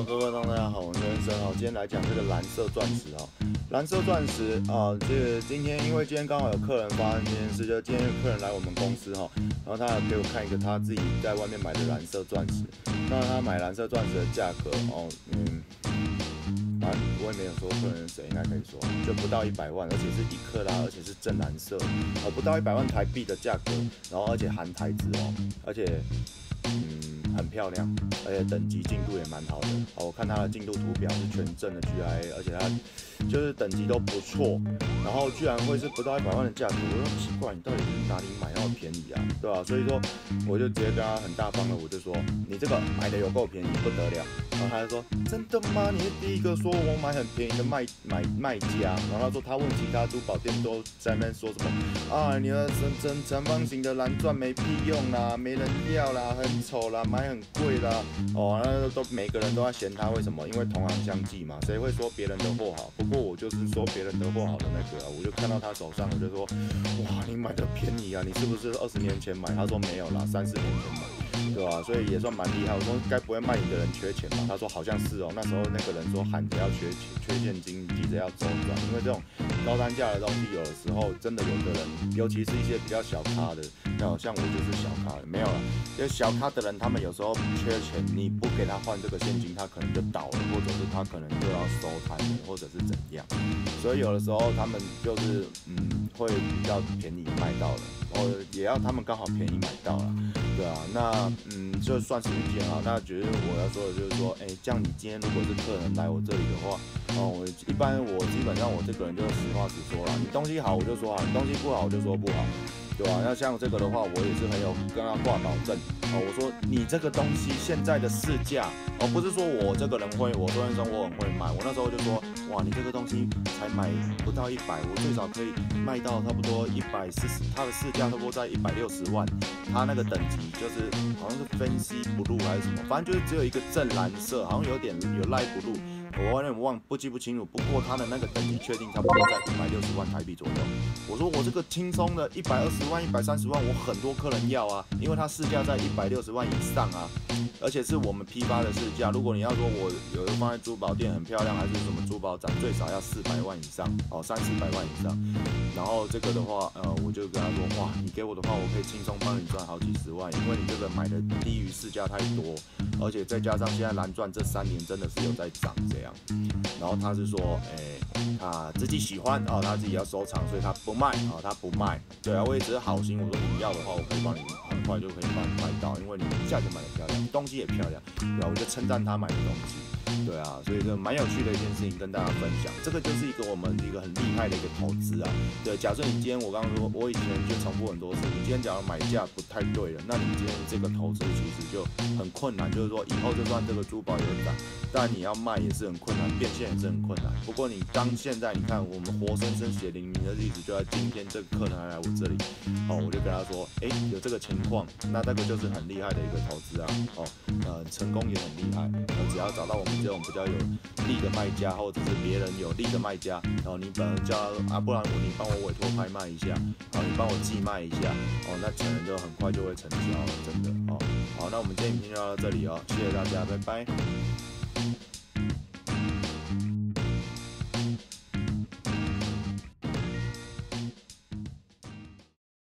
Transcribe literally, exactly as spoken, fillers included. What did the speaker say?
各位观众大家好，我是人生哦。今天来讲这个蓝色钻石哦，蓝色钻石啊，这个今天因为今天刚好有客人发生这件事，就今天有客人来我们公司哈，然后他有给我看一个他自己在外面买的蓝色钻石，那他买蓝色钻石的价格哦，嗯，反正我也没有说客人是谁，应该可以说就不到一百万，而且是一克拉，而且是正蓝色，哦，不到一百万台币的价格，然后而且含台子哦，而且嗯。很漂亮，而且等级进度也蛮好的。好，我看它的进度图表是全正的 G I A， 而且它就是等级都不错。然后居然会是不到一百万的价格，我说奇怪，你到底是哪里买那么便宜啊？对吧、啊？所以说我就直接跟他很大方的，我就说你这个买的有够便宜，不得了。然后他就说真的吗？你是第一个说我买很便宜的卖买卖家。然后他说他问其他珠宝店都在那边说什么啊，你的正正长方形的蓝钻没屁用啦，没人要啦，很丑啦，买很贵啦，哦，那都每个人都在嫌他，为什么？因为同行相忌嘛，谁会说别人的货好？不过我就是说别人的货好的那个啊，我就看到他手上，我就说，哇，你买的便宜啊，你是不是二十年前买？他说没有啦，三四年前买，对吧、啊？所以也算蛮厉害。我说该不会卖你的人缺钱吧？他说好像是哦，那时候那个人说喊着要缺钱、缺现金，急着要周转，因为这种高单价的东西，有的时候真的有的人，尤其是一些比较小咖的，像我就是小咖的，没有了。就小咖的人，他们有时候缺钱，你不给他换这个现金，他可能就倒了，或者是他可能就要收摊了，或者是怎样。所以有的时候他们就是嗯，会比较便宜卖到了，然后也要他们刚好便宜买到了，对啊。那嗯，就算是运气很好。那觉得我要说的就是说，哎、欸，这样你今天如果是客人来我这里的话，哦，我一般我基本上我这个人就是实话实说啦，你东西好我就说好，你东西不好我就说不好。对吧、啊？那像这个的话，我也是很有跟他挂保证哦。我说你这个东西现在的市价哦，不是说我这个人会，我说人生我很会卖。我那时候就说，哇，你这个东西才买不到一百，我最少可以卖到差不多一百四十，它的市价差不多在一百六十万。它那个等级就是好像是分析不入还是什么，反正就是只有一个正蓝色，好像有点有赖不入。我有点忘不记不清楚，不过它的那个等级确定差不多在一百六十万台币左右。我说我这个轻松的一百二十万、一百三十万，我很多客人要啊，因为它市价在一百六十万以上啊，而且是我们批发的市价。如果你要说我有一个放在珠宝店很漂亮，还是什么珠宝展，最少要四百万以上哦，三四百万以上。然后这个的话，呃，我就跟他说，哇，你给我的话，我可以轻松帮你赚好几十万，因为你这个买的低于市价太多，而且再加上现在蓝钻这三年真的是有在涨这样。然后他是说，哎、欸，他自己喜欢哦，他自己要收藏，所以他不卖哦，他不卖。对啊，我也只是好心，我说你要的话，我可以帮你很快就可以帮你卖到，因为你价钱买的漂亮，东西也漂亮，对啊，我就称赞他买的东西。对啊，所以这蛮有趣的一件事情跟大家分享，这个就是一个我们一个很厉害的一个投资啊。对，假设你今天我刚刚说，我以前就重复很多次，你今天假如买价不太对了，那你今天这个投资其实就很困难，就是说以后就算这个珠宝有涨，但你要卖也是很困难，变现也是很困难。不过你当现在你看我们活生生血淋淋的例子，就在今天这个客人还来我这里，哦，我就跟他说，哎、欸，有这个情况，那这个就是很厉害的一个投资啊，哦，呃，成功也很厉害，呃，只要找到我们这种比较有利的卖家，或者是别人有利的卖家，然后你本来叫啊，不然我你帮我委托拍卖一下，然后你帮我寄卖一下，哦，那可能就很快就会成交了，真的哦。好，那我们今天影片就到这里哦，谢谢大家，拜拜。